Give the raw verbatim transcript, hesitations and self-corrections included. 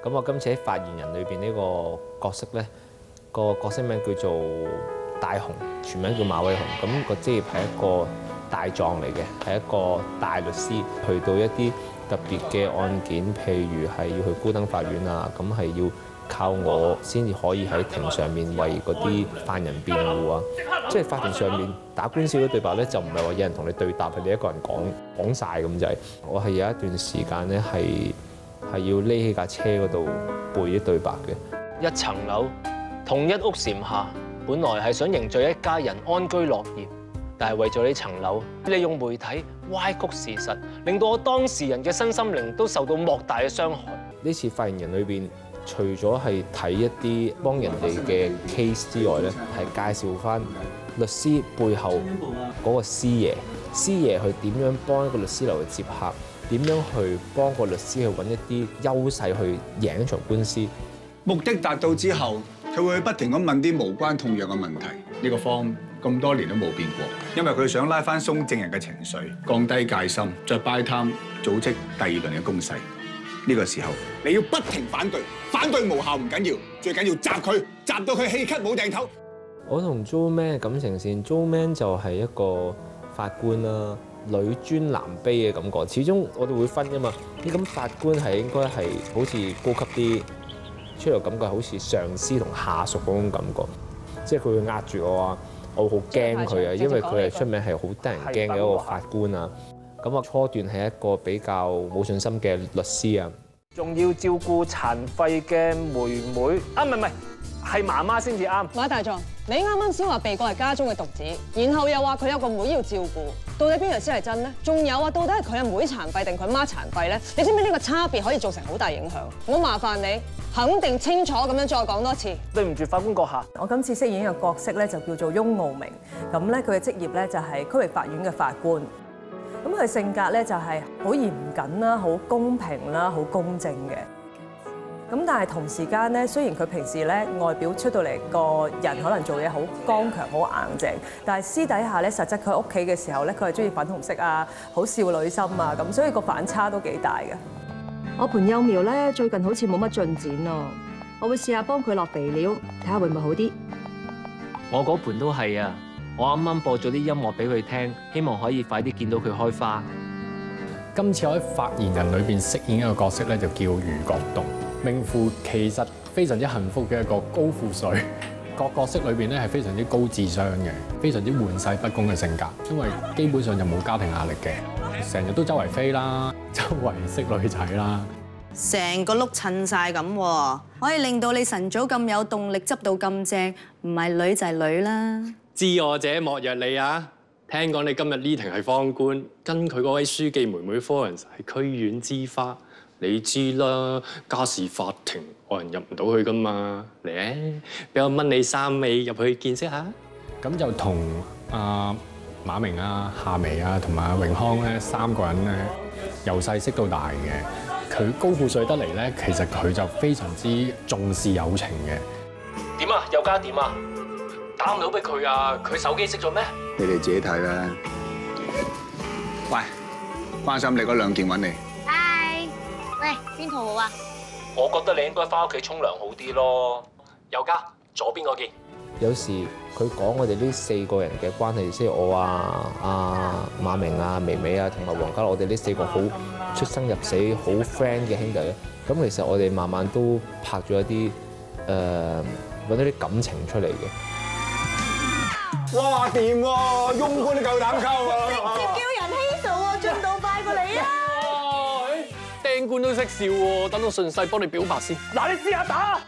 咁我今次喺發言人裏邊呢個角色咧，個角色名叫做大雄，全名叫馬偉雄。咁個職業係一個大狀嚟嘅，係一個大律師，去到一啲特別嘅案件，譬如係要去高等法院啊，咁係要靠我先至可以喺庭上面為嗰啲犯人辯護啊。即係法庭上面打官司嗰對白咧，就唔係話有人同你對答，係你一個人講講曬咁滯。我係有一段時間咧係係要匿喺架車嗰度背啲對白嘅。 一層樓，同一屋檐下，本來係想凝聚一家人安居樂業，但係為咗呢層樓，利用媒體歪曲事實，令到我當事人嘅身心靈都受到莫大嘅傷害。 呢次發言人裏邊，除咗係睇一啲幫人哋嘅 case 之外咧，係介紹翻律師背後嗰個師爺，師爺去點樣幫一個律師樓去接客，點樣去幫個律師去揾一啲優勢去贏一場官司。 目的達到之後，佢會不停咁問啲無關痛癢嘅問題。呢個 form 咁多年都冇變過，因為佢想拉翻鬆證人嘅情緒，降低戒心，再擺攤組織第二輪嘅攻勢。呢個時候你要不停反對，反對無效唔緊要，最緊要襲佢，襲到佢氣咳冇掟頭。 我同 Joeman 嘅感情線 ，Joeman 就係一個法官啦，女尊男卑嘅感覺。始終我哋會分㗎嘛，啲咁法官係應該係好似高級啲，出嚟感覺好似上司同下屬嗰種感覺，即係佢會壓住我啊，我會好驚佢啊，因為佢係出名係好得人驚嘅一個法官啊。咁啊，初段係一個比較冇信心嘅律師啊， 仲要照顧殘廢嘅妹妹啊，唔係唔係，係媽媽先至啱。 馬大狀，你啱啱先話被告係家中嘅獨子，然後又話佢有個妹要照顧，到底邊樣先係真呢？仲有啊，到底係佢阿妹殘廢定佢媽殘廢咧？你知唔知呢個差別可以造成好大影響？我麻煩你肯定清楚咁樣再講多次。 對唔住，法官閣下， 我今次飾演嘅角色咧就叫做翁傲明，咁咧佢嘅職業咧就係區域法院嘅法官。咁佢性格咧就係好嚴謹啦，好公平啦，好公正嘅。咁但係同時間咧，雖然佢平時咧外表出到嚟個人可能做嘢好剛強、好硬淨，但係私底下咧，實質佢屋企嘅時候咧，佢係中意粉紅色啊，好少女心啊，咁所以個反差都幾大嘅。 我盆幼苗咧最近好似冇乜進展咯，我會試下幫佢落肥料，睇下會唔會好啲。 我嗰盆都係啊。我啱啱播咗啲音樂俾佢聽，希望可以快啲見到佢開花。 今次我喺發言人裏邊飾演一個角色咧，就叫余國棟，名副其實非常之幸福嘅一個高富帥。個角色裏邊咧係非常之高智商嘅，非常之玩世不恭嘅性格，因為基本上就冇家庭壓力嘅，成日都周圍飛啦，周圍識女仔啦， 成個碌襯晒咁，可以令到你晨早咁有動力執到咁正，唔係女就係女啦。 知我者莫若你啊！聽講你今日呢庭係方官，跟佢嗰位書記妹妹 Florence 係區院之花，你知啦，家事法庭外人入唔到去噶嘛？嚟啊，俾我掹你衫尾入去見識下。 咁就同阿馬明啊、夏薇啊同埋阿永康咧三個人咧，由細識到大嘅。佢高富帥得嚟咧，其實佢就非常之重視友情嘅。 點啊？有家點啊？打唔到俾佢啊！佢手機熄咗咩？ 你哋自己睇啦。喂，關心你嗰兩件揾你。 嗨，喂，邊套好啊？ 我覺得你應該翻屋企沖涼好啲咯。有家，左邊嗰件。 有時佢講我哋呢四個人嘅關係，即係我啊、阿馬明啊、微微啊同埋黃家樂，我哋呢四個好出生入死、好 friend 嘅兄弟咧。咁其實我哋慢慢都拍咗一啲誒揾到啲感情出嚟嘅。 哇，掂喎，翁官都夠膽溝啊！ 直接叫人希數喎，進度快過你啊！ 釘官都識笑喎，等我順勢幫你表白先。嗱，你試下打。